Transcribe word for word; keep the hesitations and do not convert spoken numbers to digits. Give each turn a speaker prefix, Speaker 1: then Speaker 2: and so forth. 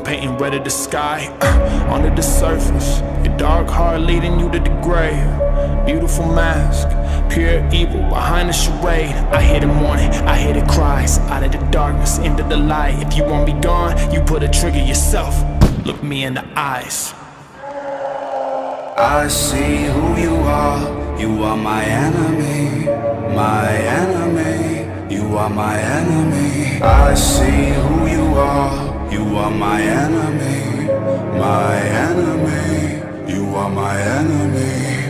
Speaker 1: painting red of the sky, uh, under the surface. Your dark heart leading you to the grave. Beautiful mask, pure evil behind the charade. I hear the mourning, I hear the cries, out of the darkness into the light. If you won't be gone, you put a trigger yourself. Look me in the eyes.
Speaker 2: I see who you are. You are my enemy, my enemy. You are my enemy. I see who you are. You are my enemy, my enemy. You are my enemy.